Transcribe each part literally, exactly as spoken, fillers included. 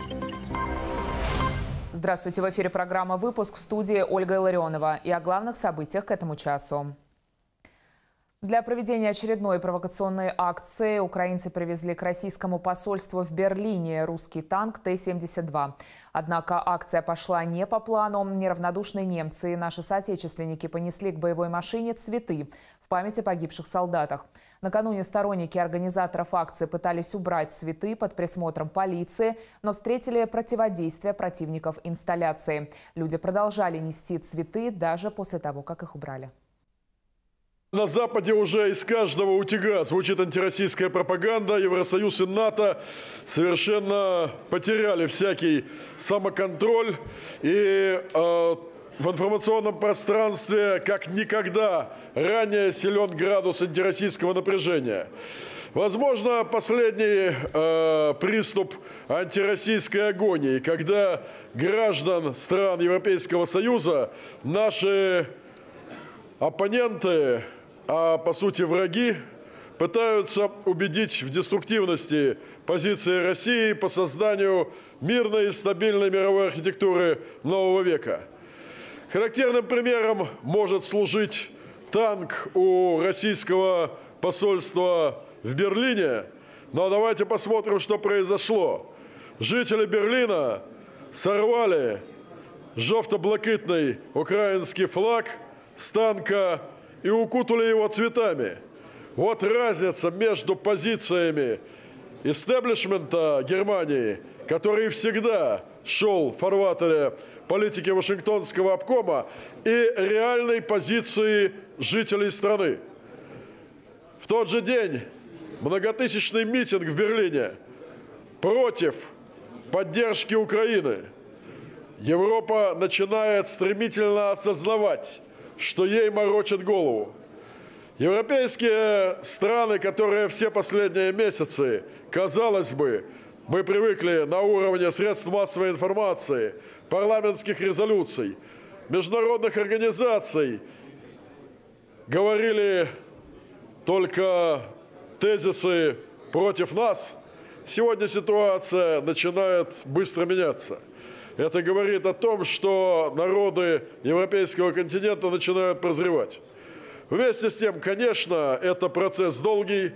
Здравствуйте, в эфире программа «Выпуск», в студии Ольга Илларионова. И о главных событиях к этому часу. Для проведения очередной провокационной акции украинцы привезли к российскому посольству в Берлине русский танк Т семьдесят два. Однако акция пошла не по плану. Неравнодушные немцы и наши соотечественники понесли к боевой машине цветы в память о погибших солдатах. Накануне сторонники организаторов акции пытались убрать цветы под присмотром полиции, но встретили противодействие противников инсталляции. Люди продолжали нести цветы даже после того, как их убрали. На Западе уже из каждого утюга звучит антироссийская пропаганда. Евросоюз и НАТО совершенно потеряли всякий самоконтроль. И э, в информационном пространстве как никогда ранее силен градус антироссийского напряжения. Возможно, последний э, приступ антироссийской агонии, когда граждан стран Европейского Союза наши оппоненты, а по сути враги, пытаются убедить в деструктивности позиции России по созданию мирной и стабильной мировой архитектуры нового века. Характерным примером может служить танк у российского посольства в Берлине. Но давайте посмотрим, что произошло. Жители Берлина сорвали жовто-блакитный украинский флаг с танка и укутали его цветами. Вот разница между позициями истеблишмента Германии, который всегда шел в фарватере политики Вашингтонского обкома, и реальной позиции жителей страны. В тот же день многотысячный митинг в Берлине против поддержки Украины. Европа начинает стремительно осознавать, что ей морочит голову. Европейские страны, которые все последние месяцы, казалось бы, мы привыкли на уровне средств массовой информации, парламентских резолюций, международных организаций, говорили только тезисы против нас. Сегодня ситуация начинает быстро меняться. Это говорит о том, что народы европейского континента начинают прозревать. Вместе с тем, конечно, это процесс долгий.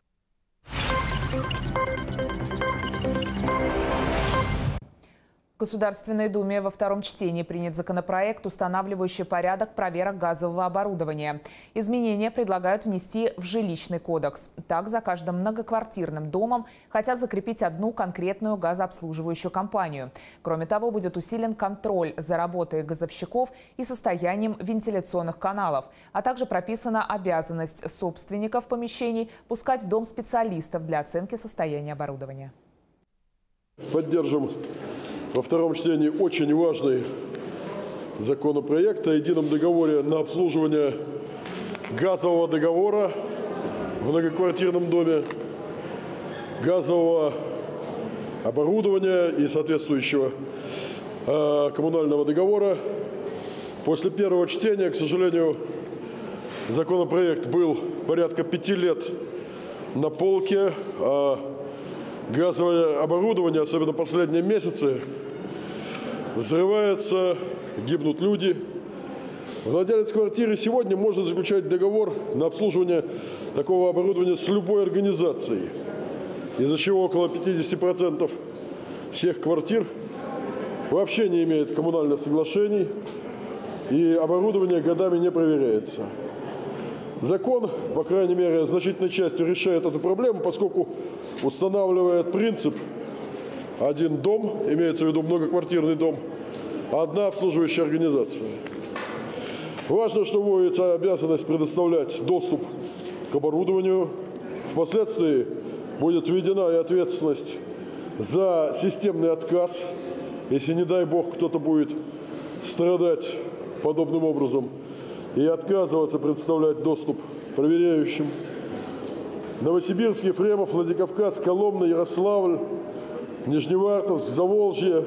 В Государственной Думе во втором чтении принят законопроект, устанавливающий порядок проверок газового оборудования. Изменения предлагают внести в жилищный кодекс. Так, за каждым многоквартирным домом хотят закрепить одну конкретную газообслуживающую компанию. Кроме того, будет усилен контроль за работой газовщиков и состоянием вентиляционных каналов, а также прописана обязанность собственников помещений пускать в дом специалистов для оценки состояния оборудования. Поддержим во втором чтении очень важный законопроект о едином договоре на обслуживание газового договора в многоквартирном доме, газового оборудования и соответствующего э, коммунального договора. После первого чтения, к сожалению, законопроект был порядка пяти лет на полке. А газовое оборудование, особенно последние месяцы, взрывается, гибнут люди. Владелец квартиры сегодня может заключать договор на обслуживание такого оборудования с любой организацией, из-за чего около пятидесяти процентов всех квартир вообще не имеет коммунальных соглашений, и оборудование годами не проверяется. Закон, по крайней мере, значительной частью решает эту проблему, поскольку устанавливает принцип один дом, имеется в виду многоквартирный дом, одна обслуживающая организация. Важно, что вводится обязанность предоставлять доступ к оборудованию. Впоследствии будет введена и ответственность за системный отказ, если, не дай бог, кто-то будет страдать подобным образом, и отказываться предоставлять доступ проверяющим. Новосибирск, Ефремов, Владикавказ, Коломна, Ярославль, Нижневартовск, Заволжье.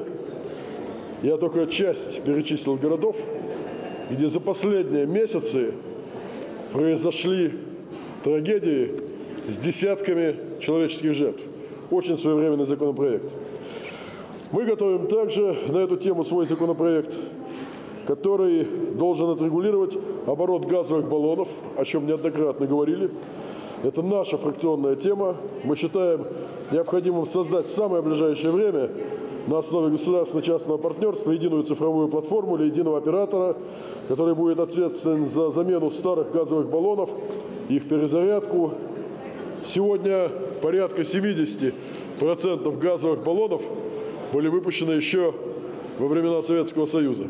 Я только часть перечислил городов, где за последние месяцы произошли трагедии с десятками человеческих жертв. Очень своевременный законопроект. Мы готовим также на эту тему свой законопроект, который должен отрегулировать оборот газовых баллонов, о чем неоднократно говорили. Это наша фракционная тема. Мы считаем необходимым создать в самое ближайшее время на основе государственно-частного партнерства единую цифровую платформу или единого оператора, который будет ответственен за замену старых газовых баллонов, их перезарядку. Сегодня порядка семидесяти процентов газовых баллонов были выпущены еще во времена Советского Союза.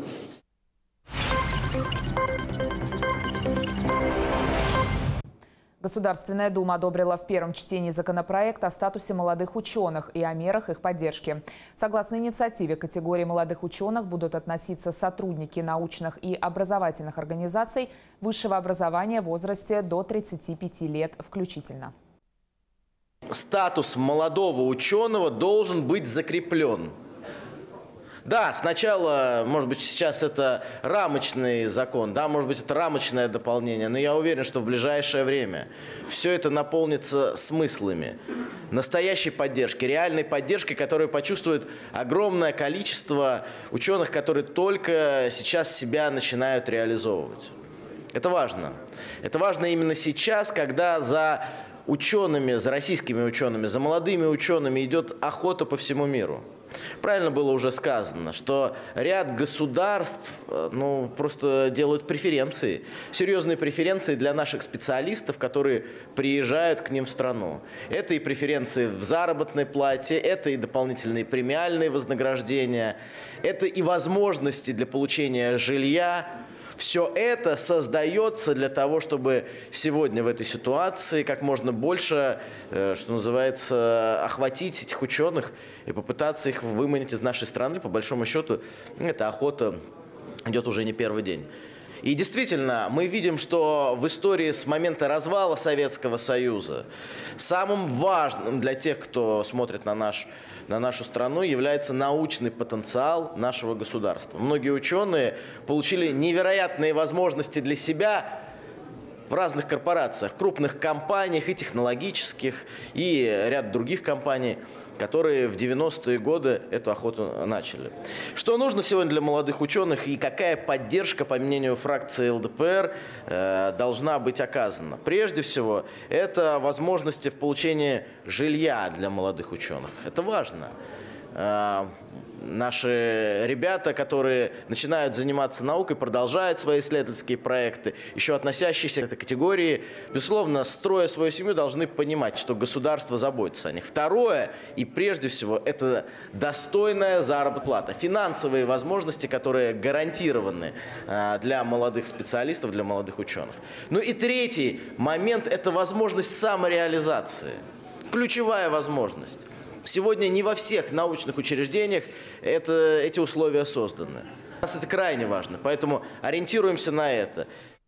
Государственная Дума одобрила в первом чтении законопроект о статусе молодых ученых и о мерах их поддержки. Согласно инициативе, к категории молодых ученых будут относиться сотрудники научных и образовательных организаций высшего образования в возрасте до тридцати пяти лет включительно. Статус молодого ученого должен быть закреплен. Да, сначала, может быть, сейчас это рамочный закон, да, может быть, это рамочное дополнение, но я уверен, что в ближайшее время все это наполнится смыслами, настоящей поддержки, реальной поддержки, которую почувствует огромное количество ученых, которые только сейчас себя начинают реализовывать. Это важно. Это важно именно сейчас, когда за учеными, за российскими учеными, за молодыми учеными идет охота по всему миру. Правильно было уже сказано, что ряд государств ну, просто делают преференции, серьезные преференции для наших специалистов, которые приезжают к ним в страну. Это и преференции в заработной плате, это и дополнительные премиальные вознаграждения, это и возможности для получения жилья. Все это создается для того, чтобы сегодня в этой ситуации как можно больше, что называется, охватить этих ученых и попытаться их выманить из нашей страны. По большому счету, эта охота идет уже не первый день. И действительно, мы видим, что в истории с момента развала Советского Союза самым важным для тех, кто смотрит на, наш, на нашу страну, является научный потенциал нашего государства. Многие ученые получили невероятные возможности для себя в разных корпорациях, крупных компаниях и технологических, и ряд других компаний, которые в девяностые годы эту охоту начали. Что нужно сегодня для молодых ученых и какая поддержка, по мнению фракции эл дэ пэ эр, э, должна быть оказана? Прежде всего, это возможности в получении жилья для молодых ученых. Это важно. Э, Наши ребята, которые начинают заниматься наукой, продолжают свои исследовательские проекты, еще относящиеся к этой категории, безусловно, строя свою семью, должны понимать, что государство заботится о них. Второе, и прежде всего, это достойная заработная плата, финансовые возможности, которые гарантированы для молодых специалистов, для молодых ученых. Ну и третий момент – это возможность самореализации, ключевая возможность. Сегодня не во всех научных учреждениях это, эти условия созданы. Для нас это крайне важно, поэтому ориентируемся на это.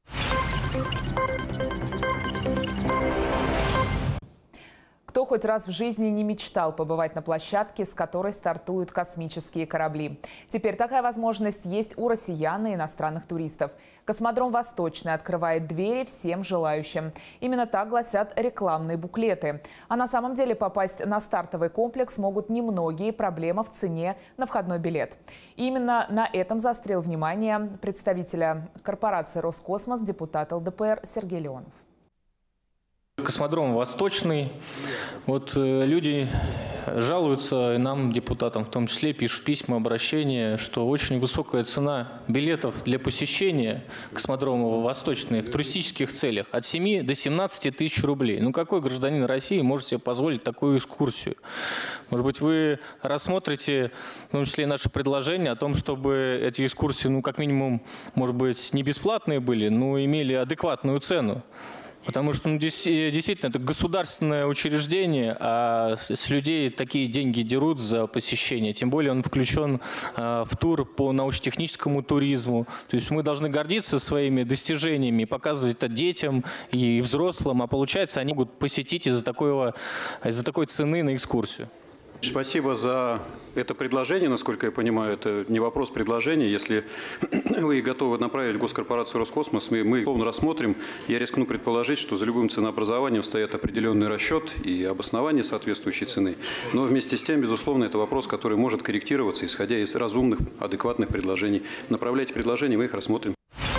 Кто хоть раз в жизни не мечтал побывать на площадке, с которой стартуют космические корабли? Теперь такая возможность есть у россиян и иностранных туристов. Космодром «Восточный» открывает двери всем желающим. Именно так гласят рекламные буклеты. А на самом деле попасть на стартовый комплекс могут немногие, проблема в цене на входной билет. И именно на этом заострил внимание представителя корпорации «Роскосмос» депутат эл дэ пэ эр Сергей Леонов. Космодром «Восточный». Вот э, люди жалуются, и нам, депутатам в том числе, пишут письма, обращения, что очень высокая цена билетов для посещения космодрома «Восточный» в туристических целях от семи до семнадцати тысяч рублей. Ну какой гражданин России может себе позволить такую экскурсию? Может быть, вы рассмотрите, в том числе и наше предложение о том, чтобы эти экскурсии, ну как минимум, может быть, не бесплатные были, но имели адекватную цену. Потому что ну, действительно это государственное учреждение, а с людей такие деньги дерут за посещение. Тем более он включен а, в тур по научно-техническому туризму. То есть мы должны гордиться своими достижениями, показывать это детям и взрослым, а получается они могут посетить из-за такой, из-за такой цены на экскурсию. Спасибо за это предложение. Насколько я понимаю, это не вопрос предложения. Если вы готовы направить в госкорпорацию Роскосмос, мы, мы полно рассмотрим. Я рискну предположить, что за любым ценообразованием стоит определенный расчет и обоснование соответствующей цены. Но вместе с тем, безусловно, это вопрос, который может корректироваться, исходя из разумных, адекватных предложений. Направляйте предложения, мы их рассмотрим.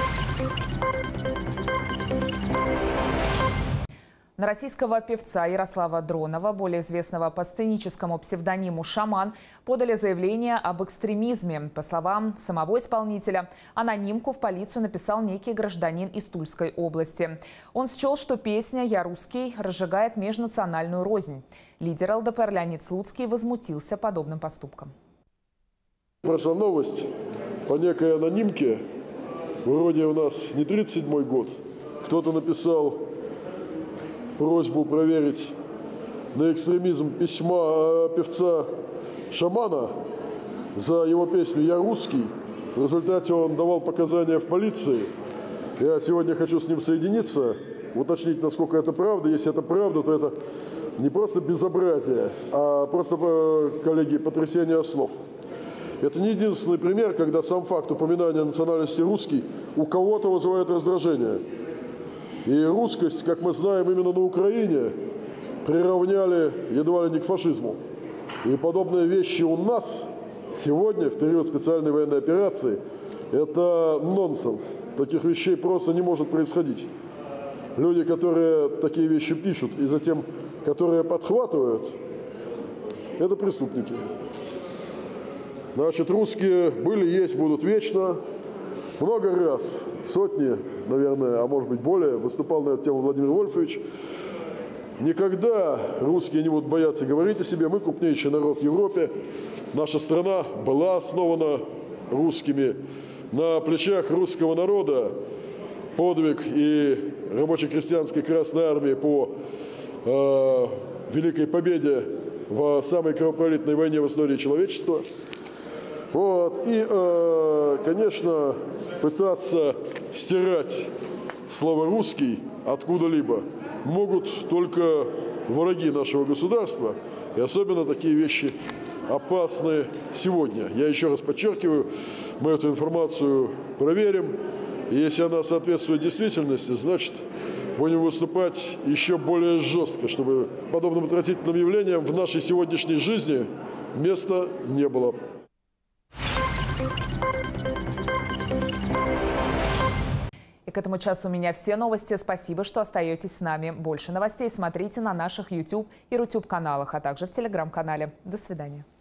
На российского певца Ярослава Дронова, более известного по сценическому псевдониму «Шаман», подали заявление об экстремизме. По словам самого исполнителя, анонимку в полицию написал некий гражданин из Тульской области. Он счел, что песня «Я русский» разжигает межнациональную рознь. Лидер эл дэ пэ эр Леонид Слуцкий возмутился подобным поступком. Прошла новость по некой анонимке. Вроде у нас не тридцать седьмой год. Кто-то написал просьбу проверить на экстремизм письма певца Шамана за его песню «Я русский». В результате он давал показания в полиции. Я сегодня хочу с ним соединиться, уточнить, насколько это правда. Если это правда, то это не просто безобразие, а просто, коллеги, потрясение слов. Это не единственный пример, когда сам факт упоминания национальности русский у кого-то вызывает раздражение. И русскость, как мы знаем, именно на Украине приравняли едва ли не к фашизму. И подобные вещи у нас сегодня, в период специальной военной операции, это нонсенс. Таких вещей просто не может происходить. Люди, которые такие вещи пишут, и затем, которые подхватывают, это преступники. Значит, русские были, есть, будут вечно. Много раз, сотни, наверное, а может быть более, выступал на эту тему Владимир Вольфович. Никогда русские не будут бояться говорить о себе. Мы крупнейший народ в Европе. Наша страна была основана русскими. На плечах русского народа подвиг и рабоче-крестьянской Красной Армии по э, великой победе в самой кровопролитной войне в истории человечества. Вот. И, э, конечно, пытаться стирать слово «русский» откуда-либо могут только враги нашего государства. И особенно такие вещи опасны сегодня. Я еще раз подчеркиваю, мы эту информацию проверим. И если она соответствует действительности, значит, будем выступать еще более жестко, чтобы подобным отвратительным явлениям в нашей сегодняшней жизни места не было. И к этому часу у меня все новости. Спасибо, что остаетесь с нами. Больше новостей смотрите на наших YouTube и Рутюб каналах, а также в Телеграм-канале. До свидания.